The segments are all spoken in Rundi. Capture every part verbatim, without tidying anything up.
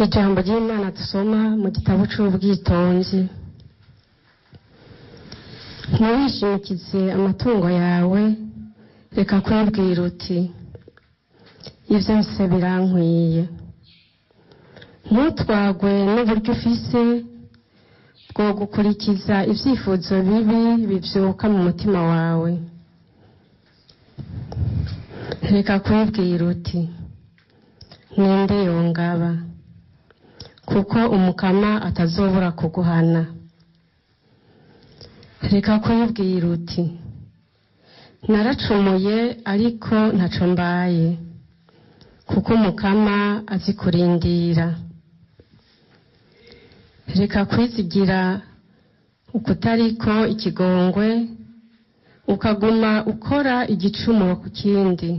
Ijambo ry'Imana dusoma mu gitabo c'ubwitonzi. Ntiwishimikize amatungo yawe, reka kwibwira uti ivyo nse birankwiye. Ntutwagwe n'uburyo ufise bwo gukurikiza ivyifuzo bibi bivyuka mu mutima wawe. Reka kwibwira uti ninde yongaba, kuko umukama atazobura kuguhana. Reka kwibwira uti naracumuye ariko ntaco mbaye, kuko umukama azi kurindira. Reka kwizigira ukutariko ikigongwe, ukaguma ukora igicumuro ku kindi.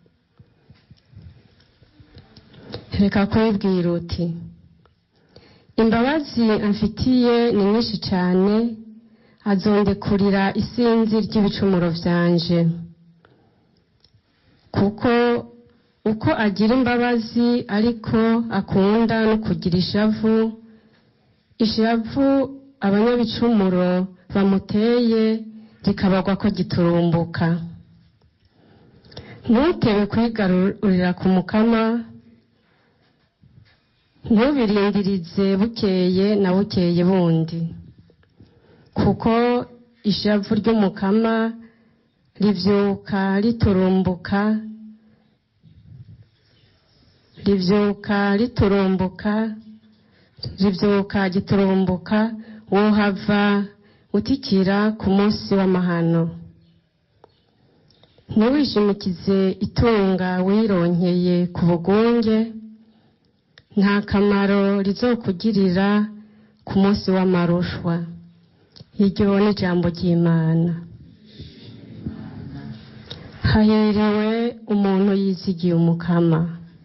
Reka kwibwira uti imbabazi amfitiye ni nyinshi cane, azondekurira isinzi ry'ibicumuro vyanje. Kuko uko agira imbabazi ariko akunda no kugira ishavu, ishavu abanyabicumuro bamuteye rikabagwa ko giturumbuka. Ntutewe kwigarurira ku mukama, ntubirindirize bukeye na bukeye bundi, kuko ishavu ry'umukama rivyuka riturumbuka rivyuka riturumbuka rivyuka giturumbuka wohava utikira ku munsi w'amahano. Ntiwishimikize itunga wironkeye ku bugunge, nta kamaro rizokugirira ku munsi w'amarushwa. Iryo ni ijambo ry'Imana. Hahiriwe umuntu yizigiye umukama.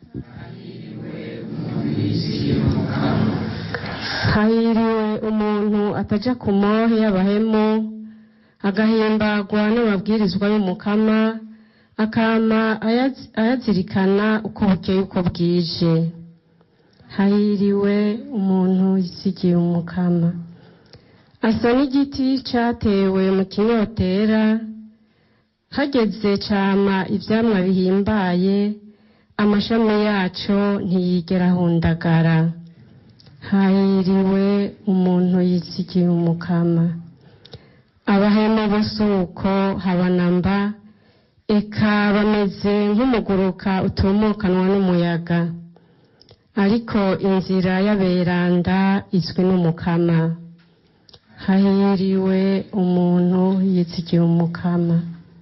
Hahiriwe umuntu ataja ku mohe y'abahemu, agahimbagwa n'amabwirizwa y'umukama, akama ayazirikana uko bukeye uko bwije. Hahiriwe umuntu yizigiye umukama. Asa n'igiti catewe mu kinyotera, hageze cama ivyamwa bihimbaye, amashami yaco ntiyigera ahundagara. Hahiriwe umuntu yizigiye umukama. Abahemu bose uko habanamba, eka bameze nk'umuguruka utumukanwa n'umuyaga. Ariko inzira y'aberanda izwi n'umukama. Hahiriwe umuntu yizigiye umukama.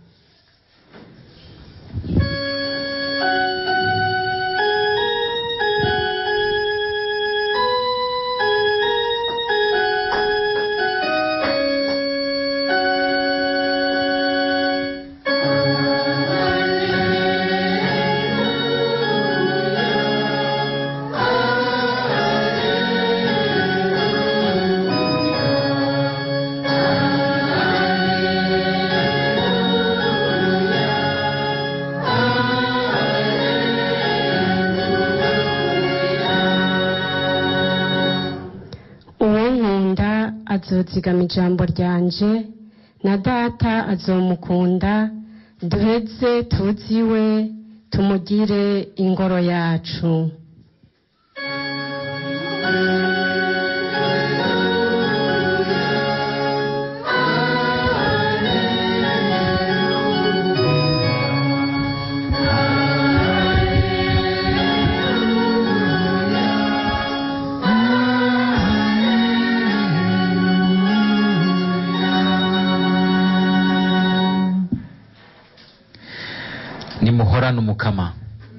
Azozigama ijambo ryanje, na data azomukunda, duheze tuziwe tumugire ingoro yacu. Nimuhorane umukama.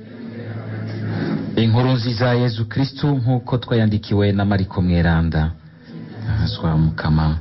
Inkuru nziza ya Yezu Kristu nk'uko twayandikiwe na Mariko Mweranda. Aswa mukama.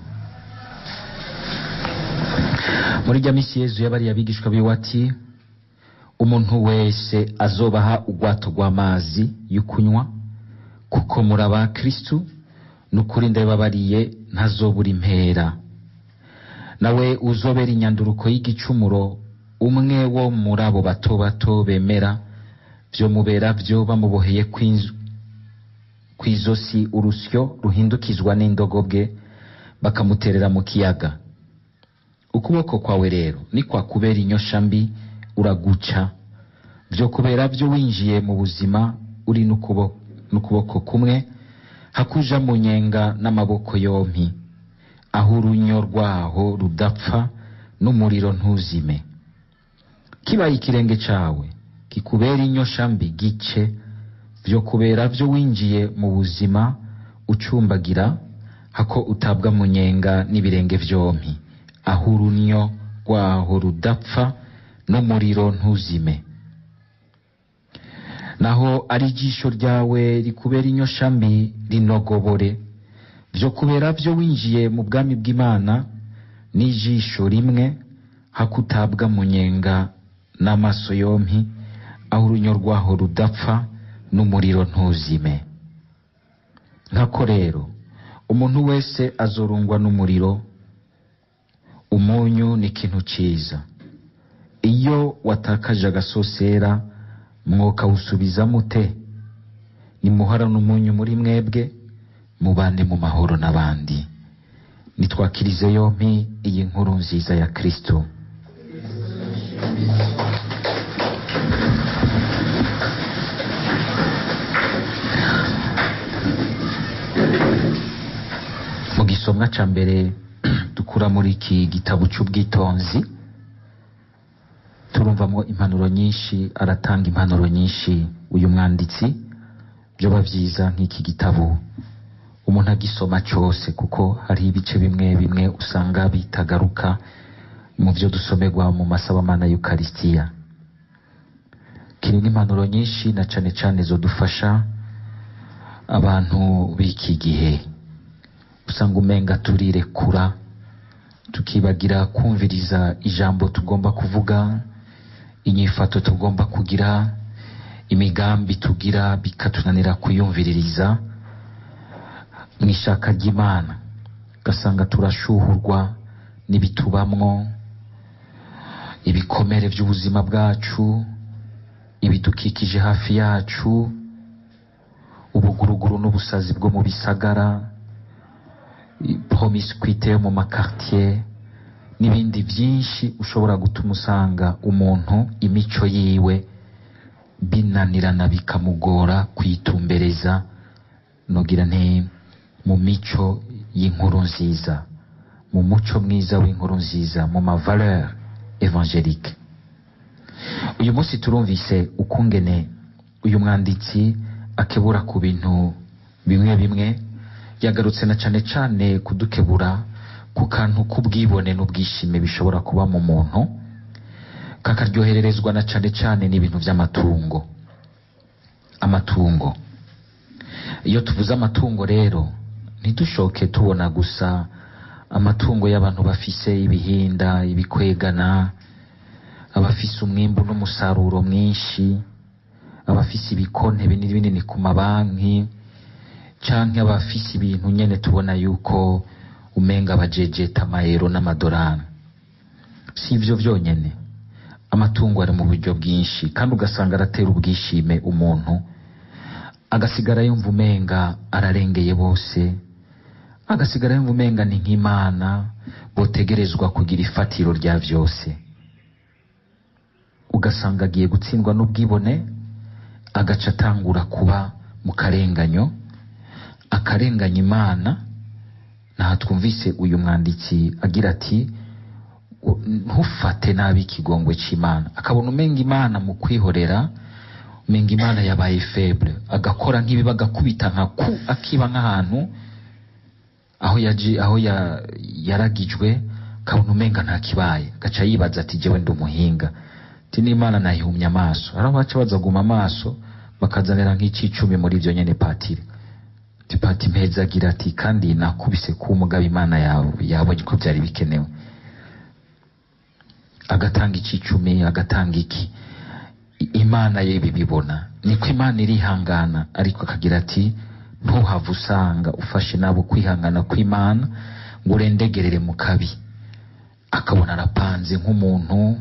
Muri rya misi Yezu yabari abigishwa biwe ati, umuntu wese azobaha ugwato rw'amazi y'ukunywa, kuko muraba Kristu, nukuri ndababariye ntazobura impera. Nawe uzobera inyanduruko y'igicumuro umwe wo muri abo bato bato bemera, vyo mubera vyo bamuboheye kwinzu kw'izosi urusyo ruhindukizwa n'indogobwe bakamuterera mu kiyaga. Ukuboko kwawe rero ni kwa kubera inyosha mbi uraguca, vyo kubera vyo winjiye mu buzima uri n'ukuboko n'ukuboko kumwe hakuja mu nyenga n'amaboko yompi, aho urunyo rwaho rudapfa n'umuriro ntuzime. Kibaye ikirenge cawe kikubera inyosha mbi gice, vyo kubera vyo winjiye mu buzima ucumbagira hako utabwa mu nyenga n'ibirenge vyompi, aho urunyo rwaho rudapfa n'umuriro ntuzime. Naho ari ijisho ryawe rikubera inyosha mbi rinogobore, vyo kubera vyo winjiye mu bwami bw'Imana n'ijisho rimwe hakutabwa mu nyenga n'amaso yompi, aho urunyo rwaho rudapfa n'umuriro ntuzime. Nkako rero umuntu wese azorungwa n'umuriro. Umunyu ni ikintu ciza, iyo watakaje agasosera mwoka usubiza mute? Nimuhara n'umunyu muri mwebwe, mubane mu mahoro n'abandi. Nitwakirize yompi iyi nkuru nziza ya Kristo. Mu gisomwa ca mbere dukura muri iki gitabo c'ubwitonzi turumvamwo impanuro nyinshi, aratanga impanuro nyinshi uyu mwanditsi. Vyoba vyiza nk'iki gitabo umuntu agisoma cyose, kuko hari ibice bimwe bimwe usanga bitagaruka mu vyo dusomerwa mu masabamana y'Ukaristiya. Kirimo impanuro nyinshi na cane cane zo dufasha abantu b'iki gihe. Usanga umenga turirekura tukibagira kumviriza ijambo tugomba kuvuga, inyifato tugomba kugira, imigambi tugira bikatunanira kuyumviririza mw'ishaka ry'Imana. Gasanga turashuhurwa n'ibitubamwo, ibikomere vy'ubuzima bwacu, ibidukikije hafi yacu, ubuguruguru n'ubusazi bwo mu bisagara, promiscuité yo mu makartier n'ibindi vyinshi ushobora gutuma usanga umuntu imico yiwe binanirana bikamugora kwitumbereza nogira nti mu mico y'inkuru nziza, mu muco mwiza w'inkuru nziza, mu ma valeur évangélique. Uyu munsi turumvise ukungene uyu mwanditsi akebura ku bintu bimwe bimwe. Yagarutse na cane cane kudukebura ku kantu k'ubwibone n'ubwishime bishobora kuba mu muntu, kakaryohererezwa na cane cane n'ibintu vy'amatungo. Amatungo, iyo tuvuze amatungo rero ntidushoke tubona gusa amatungo y'abantu bafise ibihinda, ibikwegana, abafise umwimbu n'umusaruro mwinshi, abafise ibikonte binini binini ku mabanki, canke abafise ibintu nyene tubona yuko umenga bajejeta amayero n'amadolari. Si ivyo vyonyene, amatungo ari mu buryo bwinshi, kandi ugasanga aratera ubwishime umuntu, agasigara yumva umenga ararengeye bose, agasigara yumva umenga ni nk'Imana botegerezwa kugira ifatiro rya vyose. Ugasanga agiye gutsindwa n'ubwibone, agaca atangura kuba mu karenganyo, akarenganya Imana. Naha twumvise uyu mwanditsi agira ati ntufate nabi ikigongwe c'Imana. Akabona umenga Imana mu kwihorera, umenga Imana yabaye faible, agakora nk'ibi bagakubita nka ku akiba nk'ahantu aho yaji aho ya, yaragijwe, kabona umenga nta kibaye. Gaca yibaza ati jewe ndi umuhinga, ati n'Imana nayihumye amaso. Araho baca bazaguma amaso bakazanira nk'icicumi muri ivyo nyene patiri. Tipati mpeza agira ati kandi nakubise ku mugabo Imana yawe yabonye ko byari bikenewe. Agatanga icicumi, agatanga iki, Imana ye bibibona. Niko Imana irihangana, ariko akagira ati ntuhava usanga ufashe nabo kwihangana kw'Imana ngo urendegerere mu kabi. Akabona arapanze nk'umuntu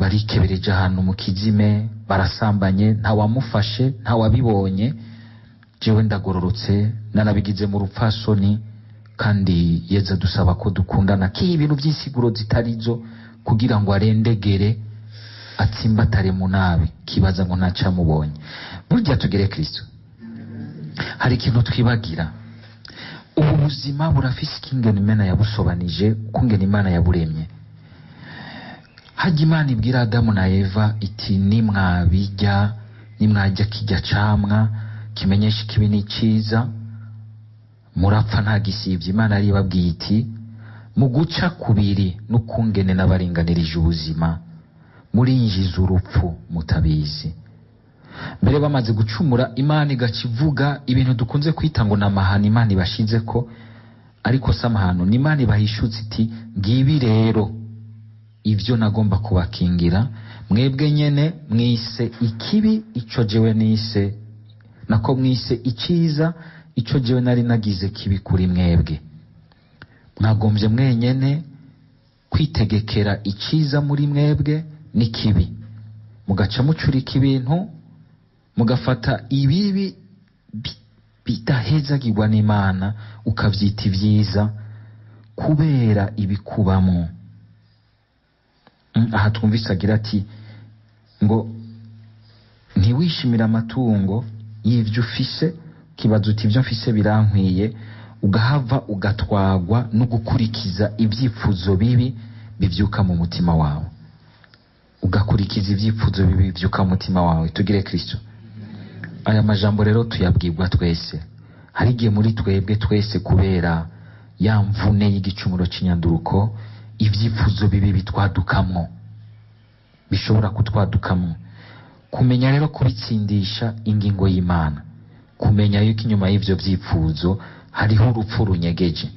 barikebereje ahantu mu kizime, barasambanye, nta wamufashe, nta wabibonye, jewe ndagororotse nanabigize mu rupfasoni, kandi yeza dusaba ko dukundana ki ibintu by'insiguro zitarizo kugira ngo arendegere atsimbatare mu nabi kibaza ngo ntaca mubonye. Burya tugere Kristo, hari ikintu twibagira. Ubu buzima burafise ikingene Imana yabusobanije, ukungene Imana yaburemye. Hajya Imana ibwira Adamu na Eva iti nimwabijya nimwajya kijya camwa kimenyesha ikibi n'iciza murapfa nta gisibye. Imana yari babwiye iti mu guca kubiri n'ukungene n'abaringanirije ubuzima murinjiza urupfu mutabizi. Mbere bamaze gucumura Imana igacivuga ibintu dukunze kwita ngo namahano Imana ibashize ko, ariko samahano ni Imana ibahishutse iti ngibi rero ivyo nagomba kubakingira mwebwe nyene mwise ikibi ico jewe nise, nako mwise iciza ico jewe nari nagize kibi kuri mwebwe. Mwagombye mwenyene kwitegekera iciza muri mwebwe n'ikibi, mugaca mucurika ibintu mugafata ibibi bidahezagirwa n'Imana ukavyita ivyiza kubera ibikubamo. Aha twumvise agira ati ngo ntiwishimira amatungo y'ivyo ufise, kibaza uti ivyo mfise birankwiye, ugahava ugatwagwa no gukurikiza ibyifuzo bibi bivyuka mu mutima wawe, ugakurikiza ibyifuzo bibi bivyuka mu mutima wawe. Tugire Kristo. Aya majambo rero tuyabwirwa twese. Hari igihe muri twebwe twese kubera ya mvune y'igicumuro c'inyanduruko ibyifuzo bibi bitwadukamwo, bishobora kutwadukamwo. Kumenya rero kubitsindisha ingingo y'Imana, kumenya yuko inyuma y'ivyo vyifuzo hariho urupfu runyegeje.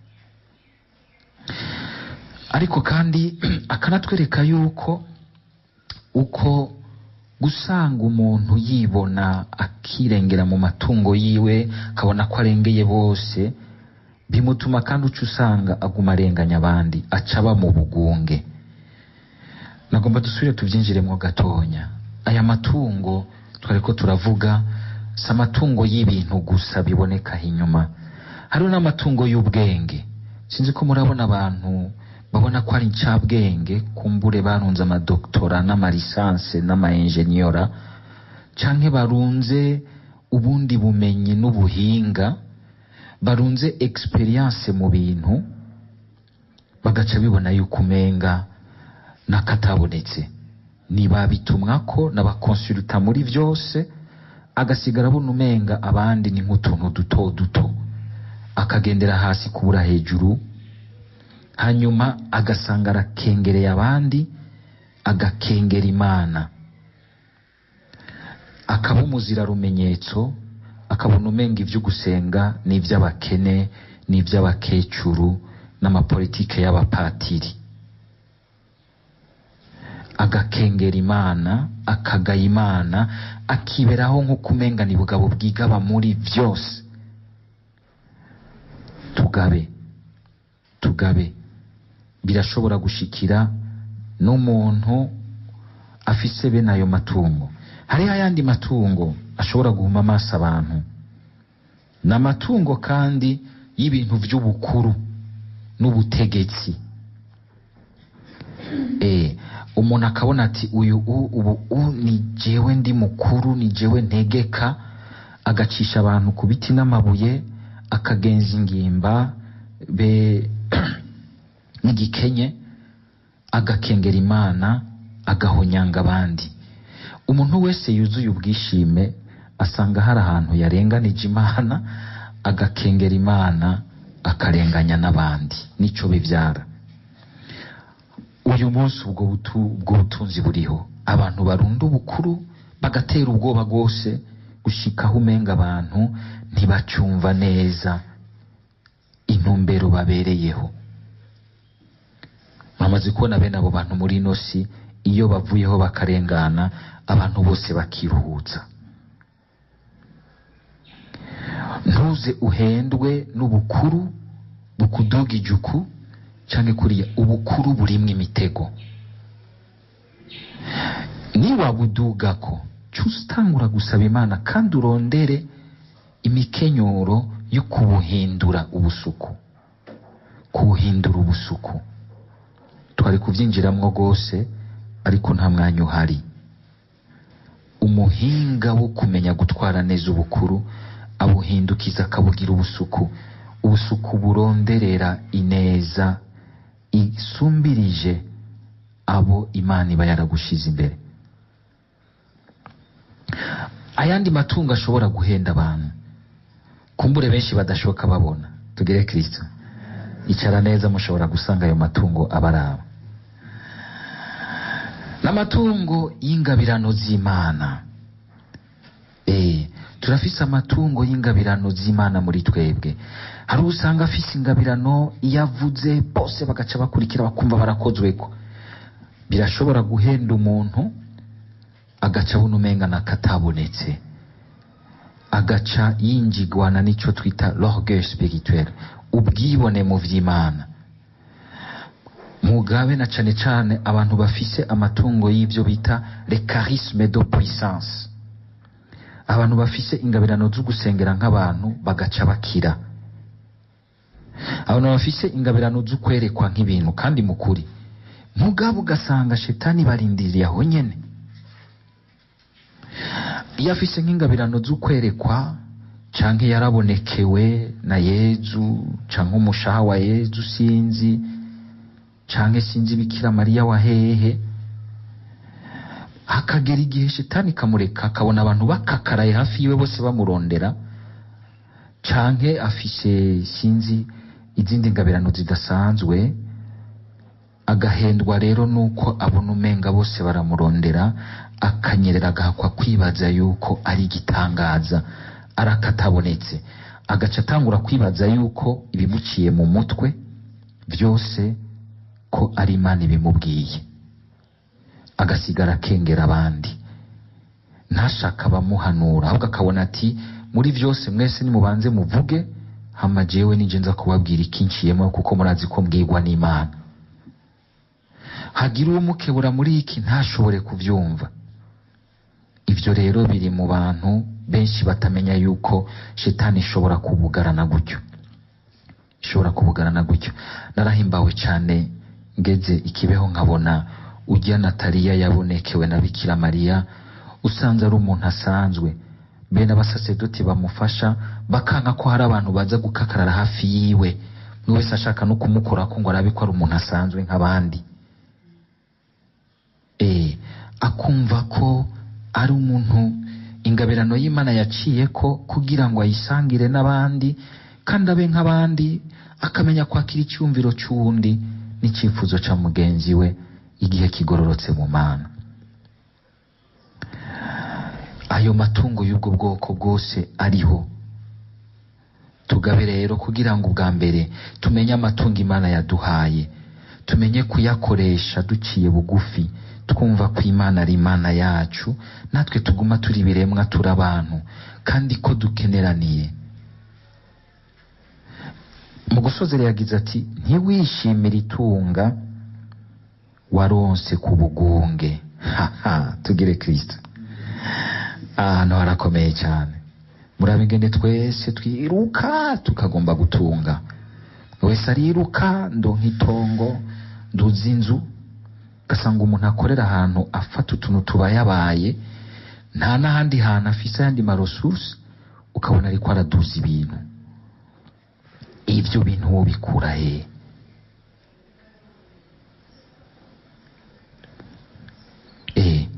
Ariko kandi akanatwereka yuko uko gusanga umuntu yibona akirengera mu matungo yiwe akabona ko arengeye bose, bimutuma kandi uca usanga aguma arenganya abandi, acaba mu bugunge. Nagomba dusubire tuvyinjiremwo gatonya. Aya matungo twariko turavuga si amatungo y'ibintu gusa biboneka inyuma, hariho n'amatungo y'ubwenge. Sinzi ko murabona abantu babona ko ari incabwenge, kumbure barunze amadoktora n'amalisanse n'amaenjeniora, canke barunze ubundi bumenyi n'ubuhinga, barunze experience mu bintu, bagaca bibona yuko umenga nakatabonetse. Nibabitumwako n'abakonsulta muri vyose, agasigara abona umenga abandi ni nk'utuntu duto duto, akagendera hasi kubura hejuru, hanyuma agasanga arakengereye abandi, agakengera Imana, akaba umuzira rumenyetso, akabona umenga ivyo gusenga n'ivy'abakene n'ivy'abakecuru n'amapolitike y'abapatiri, agakengera Imana, akagaya Imana, akiberaho nk'uko umenga ni bugabo bwigaba muri vyose. Tugabe tugabe birashobora gushikira n'umuntu afise bene ayo matungo. Hariho ayandi matungo ashobora guhuma amaso abantu, n'amatungo kandi y'ibintu vy'ubukuru n'ubutegetsi. Eh, umuntu akabona ati uyu ubu ni jewe ndi mukuru, ni jewe ntegeka, agacisha abantu ku biti n'amabuye, akagenza ingimba be n'igikenye, agakengera Imana, agahonyanga abandi. Umuntu wese yuzuye ubwishime asanga hari ahantu yarenganije Imana, agakengera Imana, akarenganya n'abandi. Nico bivyara. Uyu munsi ubwo butu ubwo butunzi buriho, abantu barunda ubukuru bagatera ubwoba bwose gushikaho umenga abantu ntibacumva neza intumbero babereyeho. Bamaze kubona bene abo bantu muri ino si, iyo bavuyeho bakarengana abantu bose bakiruhutsa. Ntuze uhendwe n'ubukuru bukuduga ijuku, canke kuriya ubukuru burimwe imitego. Niba budugako custangura gusaba Imana kandi urondere imikenyuro yo kubuhindura ubusuku, kubuhindura ubusuku. Twari kuvyinjiramwo gose ariko nta mwanya uhari. Umuhinga wo kumenya gutwara neza ubukuru abuhindukiza akabugira ubusuku, ubusuku buronderera ineza isumbirije abo Imana iba yaragushize imbere. Ayandi matungo ashobora guhenda abantu, kumbure benshi badashoka babona, tugire Kristo. Icara neza mushobora gusanga ayo matungo abaraba. N'amatungo y'ingabirano z'Imana. Eh, turafise amatungo y'ingabirano z'Imana muri twebwe. Hari usanga afise ingabirano yavuze bose bagaca bakurikira bakumva barakozweko. Birashobora guhenda umuntu agaca bunumenga nakatabonetse, agaca yinjigwana nico twita l'orgueil spirituel, ubwibone mu vy'Imana. Mugabe na cane cane abantu bafise amatungo y'ivyo bita le charisme de puissance, abantu bafise ingabirano zo gusengera nk'abantu bagaca bakira, abantu bafise ingabirano zo kwerekwa nk'ibintu kandi mukuri, mugabo ugasanga shetani barindiriye aho nyene. Iyo afise nk'ingabirano zo kwerekwa canke yarabonekewe na Yezu canke umushaha wa Yezu sinzi canke sinzi Bikira Mariya wa hehe, hakagera igihe shetani kamureka akabona abantu bakakaraye hafi yiwe bose bamurondera, canke afise sinzi izindi ngabirano zidasanzwe, agahendwa rero nuko abona umenga bose baramurondera, akanyerera agahakwa kwibaza yuko ari igitangaza, arakatabonetse, agaca atangura kwibaza yuko ibimuciye mu mutwe byose ko ari Imana ibimubwiye, agasigara akengera abandi, ntashaka bamuhanura, ahubwo akabona ati muri byose mwese nimubanze muvuge, hama jewe nije nza kubabwira ikinciyemo kuko murazi ko mbwirwa n'Imana. Hagira uwo mukebura muri iki ntashobore kuvyumva. Ivyo rero biri mu bantu benshi batamenya yuko shetani ishobora kubugarana gutyo, ishobora kubugarana gutyo. Narahimbawe cyane ngeze ikibeho nkabona ujya Nataliya yabonekewe na Bikira Mariya, usanze ari umuntu asanzwe, bene abasasedoti bamufasha bakanka ko hari abantu baza gukakarara hafi yiwe, mwe wese ashaka no kumukora ko ngo arabe ko ari umuntu asanzwe nk'abandi. Eh, akumva ko ari umuntu ingabirano y'Imana yaciye ko kugira ngo ayisangire n'abandi kandi abe nk'abandi, akamenya kwakira icyumviro cy'uwundi n'icyifuzo ca mugenzi we igihe kigororotse mu Mana. Ayo matungo y'ubwo bwoko bwose ariho. Tugabe rero kugira ngo ubwa mbere tumenye amatungo Imana yaduhaye, tumenye kuyakoresha duciye bugufi, twumva ko Imana ari Imana yacu, natwe tuguma turi biremwa turi abantu kandi ko dukeneraniye. Mu gusozera yagize ati ntiwishimire itunga waronse ku bugunge. Haha, tugire Kristo. Ahantu harakomeye cyane. Murabingene twese twiruka tukagomba gutunga, wese ariruka ndo nk'itongo nduzi inzu, gasanga umuntu akorera ahantu afata utuntu tubayabaye, nta n'ahandi hantu afise ayandi maresource, ukabona ariko araduza ibintu. Ivyo bintu wo bikura he? Eh,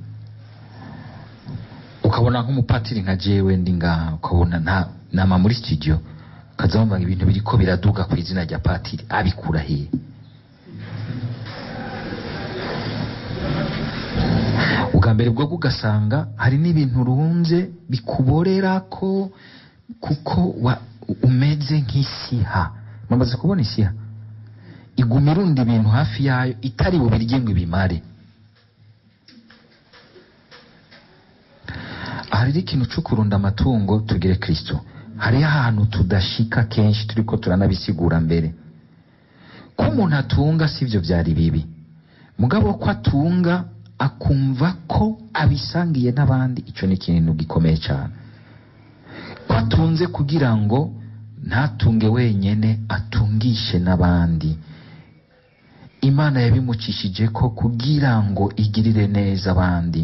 ukabona nk'umupatiri nka jewe ndi ngaha, ukabona nta nama muri studio kazamva ibintu biriko biraduga ku izina rya patiri, abikura he? Ugambere bwo ugasanga hari n'ibintu runze bikuborera ko kuko wa, umeze nk'isiha. Mwamaze kubona isiha iguma irunda ibintu hafi yayo itari bubirye ngo ibimare. Hari ikintu cyo kurunda amatungo, tugire Kristo. Hari ahantu tudashika kenshi turiko turanabisigura mbere. Ko umuntu atunga sivyo byari bibi, mugabo ko atunga akumva ko abisangiye n'abandi, ico ni ikintu gikomeye cyane. ko atunze kugira ngo ntatunge wenyene, atungishe n'abandi. Imana yabimucishije ko kugira ngo igirire neza abandi.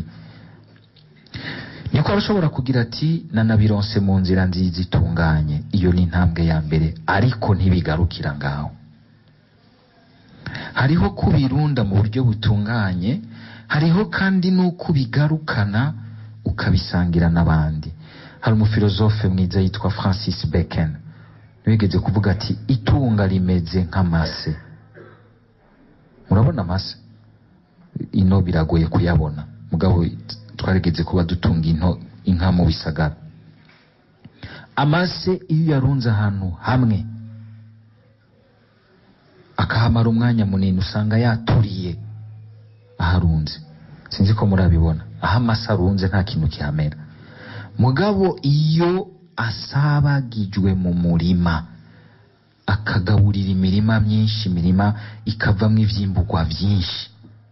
Niko arashobora kugira ati nanabironse mu nzira nziza itunganye. Iyo ni intambwe ya mbere, ariko ntibigarukira ngaho. Hariho kubirunda mu buryo butunganye, hariho kandi nuko bigarukana ukabisangira n'abandi. Hari umufilozofe mwiza yitwa Francis Bacon wigeze kuvuga ati itunga rimeze nk'amase. Murabona amase? Ino biragoye kuyabona, mugabo twarigeze kuba dutunga into inka mu bisagara. Amase iyo yarunze ahantu hamwe akahamara umwanya munini, usanga yaturiye aharunze. Sinzi ko murabibona, aho amase arunze nta kintu kihamera. Mugabo iyo asabagijwe mu murima, akagaburira imirima myinshi, imirima ikavamwo ivyimburwa vyinshi,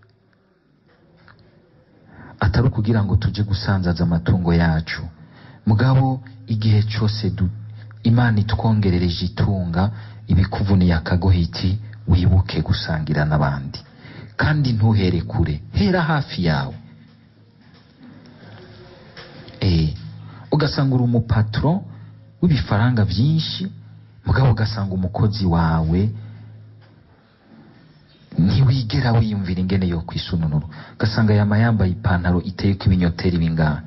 atari kugira ngo tuje gusanzaza amatungo yacu, mugabo igihe cyose du Imana itwongerereje itunga, ibikuvuniye akagohiti, wibuke gusangira n'abandi, kandi ntuhere kure, hera hafi yawe. Eh, ugasanga uri umupatron w'ibifaranga vyinshi, mugabo ugasanga umukozi wawe ntiwigera wiyumvira ingene yo kwisununura, ugasanga yama yambaye ipantaro iteyeko ibinyoteri bingana.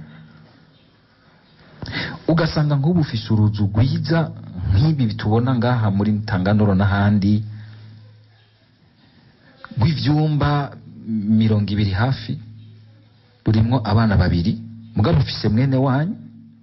Ugasanga nk'ubu ufise uruzu rwiza nk'ibi bitubona ngaha muri Tanganoro n'ahandi, rw'ivyumba mirongo ibiri hafi, rurimwo abana babiri, mugabo ufise mwene wanyu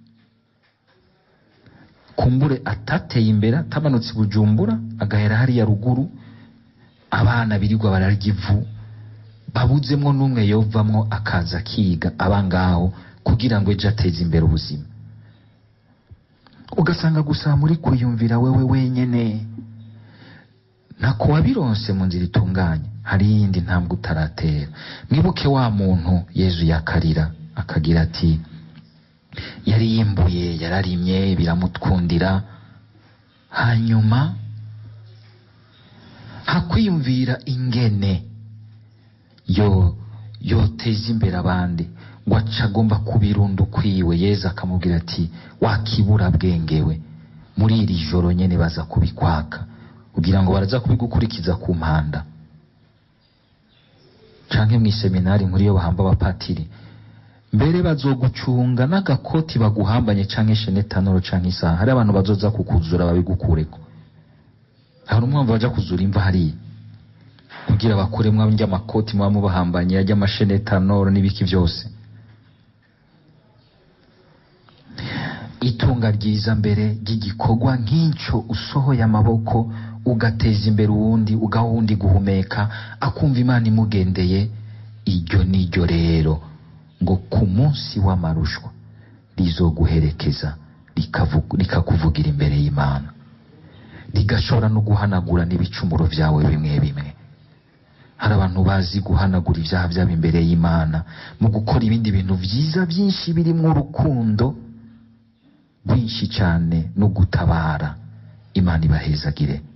kumbure atateye imbere, atamanutse Bujumbura, agahera hariya ruguru, abana birirwa bararya ivu, babuzemwo n'umwe yovamwo akaza kiga abangaho kugira ngo ejo ateze imbere ubuzima. Ugasanga gusa muri kuyumvira wewe wenyene, nako wabironse mu nzira itunganye, hari yindi ntambwe utaratera. Mwibuke wa muntu Yezu yakarira akagira ati yari yimbuye, yararimye biramutwundira, hanyuma hakwiyumvira ingene yo yoteza imbere abandi, ngo acagomba kubirunda ukwiwe. Yezu akamubwira ati wakibura bwengewe, muri iri joro nyene baza kubikwaka kugira ngo baraza kubigukurikiza ku mpanda canke mw'iseminari nkuru yo bahamba abapatiri, mbere bazogucunga n'agakoti baguhambanye canke shenetanoro canke isaha. Hari abantu bazoza kukuzura babigukureko, hari umwumva baja kuzura imva hariya kugira bakuremwa njya amakoti muba mubahambanye, yajya amashenetanoro n'ibiki vyose. Itunga ryiza mbere ry'igikorwa nk'icyo usohoye amaboko ugateza imbere uwundi, ugaha uwundi guhumeka, akumva Imana imugendeye. Iryo niryo rero ngo ku munsi w'amarushwa rizoguherekeza rikakuvugira imbere y'Imana, rigashobora no guhanagura n'ibicumuro vyawe bimwe bimwe. Hari abantu bazi guhanagura ivyaha vyabo imbere y'Imana mu gukora ibindi bintu vyiza byinshi birimwo urukundo rwinshi cyane no gutabara. Imana ibahezagire.